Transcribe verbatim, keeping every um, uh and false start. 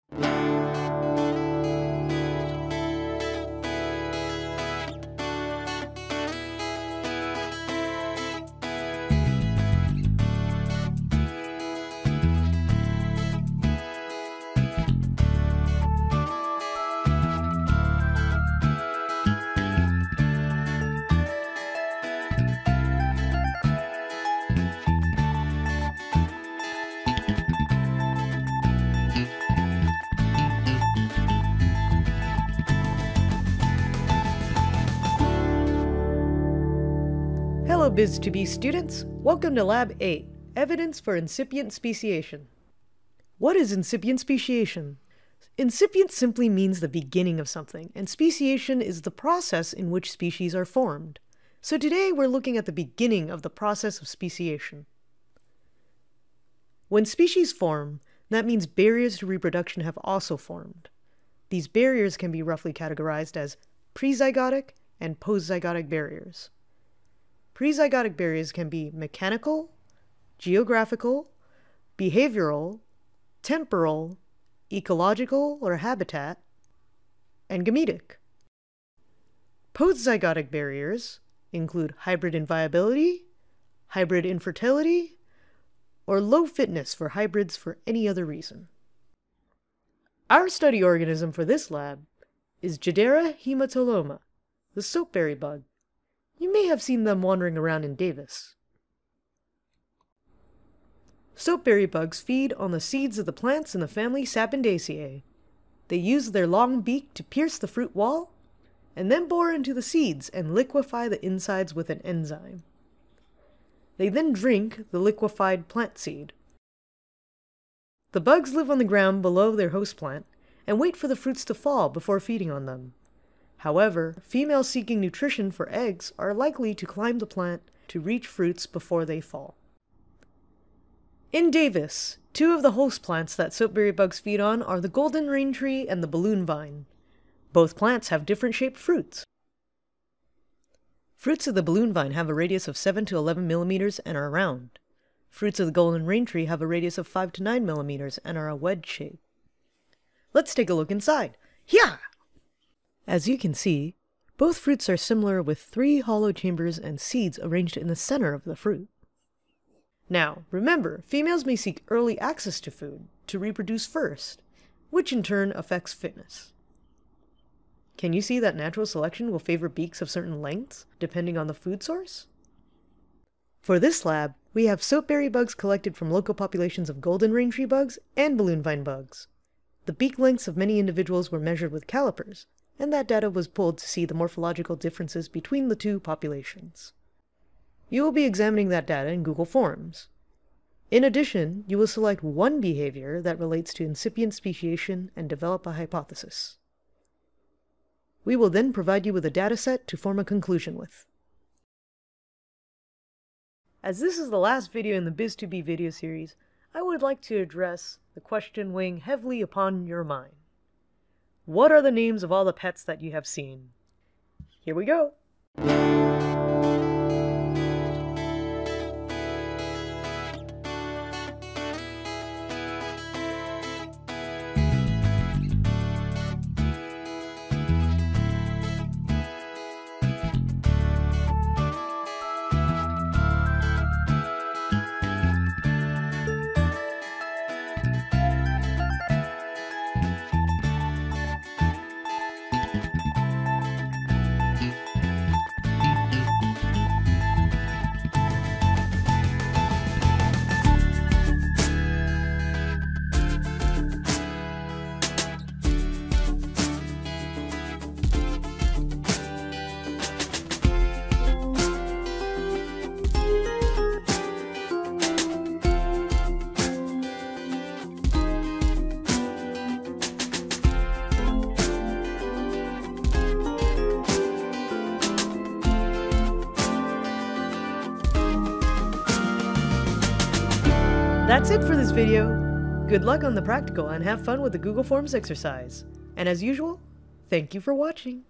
Hello B I S two B students, welcome to Lab eight, Evidence for Incipient Speciation. What is incipient speciation? Incipient simply means the beginning of something, and speciation is the process in which species are formed. So today we're looking at the beginning of the process of speciation. When species form, that means barriers to reproduction have also formed. These barriers can be roughly categorized as prezygotic and postzygotic barriers. Prezygotic barriers can be mechanical, geographical, behavioral, temporal, ecological or habitat, and gametic. Postzygotic barriers include hybrid inviability, hybrid infertility, or low fitness for hybrids for any other reason. Our study organism for this lab is Jadera hematoloma, the soapberry bug. You may have seen them wandering around in Davis. Soapberry bugs feed on the seeds of the plants in the family Sapindaceae. They use their long beak to pierce the fruit wall, and then bore into the seeds and liquefy the insides with an enzyme. They then drink the liquefied plant seed. The bugs live on the ground below their host plant and wait for the fruits to fall before feeding on them. However, females seeking nutrition for eggs are likely to climb the plant to reach fruits before they fall. In Davis, two of the host plants that soapberry bugs feed on are the golden rain tree and the balloon vine. Both plants have different shaped fruits. Fruits of the balloon vine have a radius of seven to eleven millimeters and are round. Fruits of the golden rain tree have a radius of five to nine millimeters and are a wedge shape. Let's take a look inside. Yeah! As you can see, both fruits are similar with three hollow chambers and seeds arranged in the center of the fruit. Now, remember, females may seek early access to food to reproduce first, which in turn affects fitness. Can you see that natural selection will favor beaks of certain lengths, depending on the food source? For this lab, we have soapberry bugs collected from local populations of golden rain tree bugs and balloon vine bugs. The beak lengths of many individuals were measured with calipers, and that data was pulled to see the morphological differences between the two populations. You will be examining that data in Google Forms. In addition, you will select one behavior that relates to incipient speciation and develop a hypothesis. We will then provide you with a dataset to form a conclusion with. As this is the last video in the B I S two B video series, I would like to address the question weighing heavily upon your mind. What are the names of all the pets that you have seen? Here we go! That's it for this video. Good luck on the practical and have fun with the Google Forms exercise. And as usual, thank you for watching.